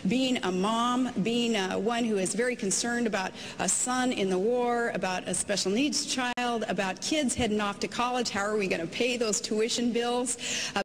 being a mom, being one who is very concerned about a son in the war, about a special needs child, about kids heading off to college. How are we going to pay those tuition bills?